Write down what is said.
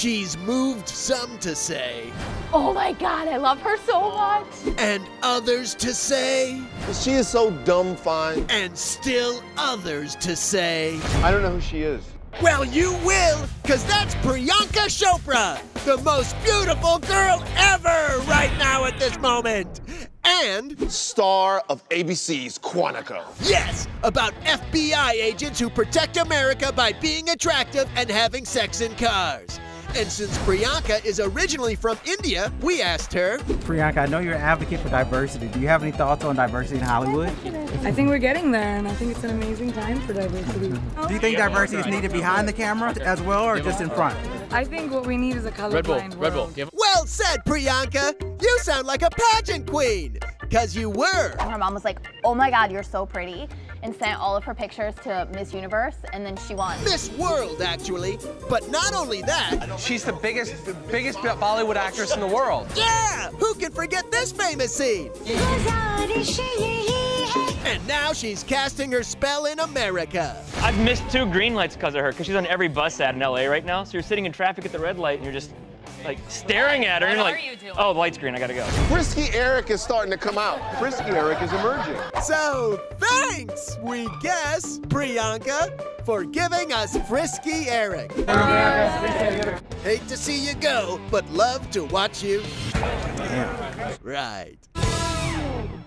She's moved some to say, oh my God, I love her so much. And others to say, she is so dumb fine. And still others to say, I don't know who she is. well, you will, because that's Priyanka Chopra, the most beautiful girl ever right now at this moment. And star of ABC's Quantico. Yes, about FBI agents who protect America by being attractive and having sex in cars. And since Priyanka is originally from India, we asked her, Priyanka, I know you're an advocate for diversity. Do you have any thoughts on diversity in Hollywood? I think we're getting there, and I think it's an amazing time for diversity. Do you think diversity is needed behind the camera as well, or just in front? I think what we need is a colorblind world. well said, Priyanka. You sound like a pageant queen, because you were. Her mom was like, oh my God, you're so pretty, and sent all of her pictures to Miss Universe, and then she won. Miss World, actually. But not only that. She's the biggest Bollywood actress in the world. Yeah! Who can forget this famous scene? And now she's casting her spell in America. I've missed 2 green lights because of her, because she's on every bus ad in LA right now. So you're sitting in traffic at the red light and you're just like staring at her and you're like, oh, the light's green, I gotta go. Frisky Eric is starting to come out. Frisky Eric is emerging. So thanks, we guess, Priyanka, for giving us Frisky Eric. Hate to see you go, but love to watch you. Right.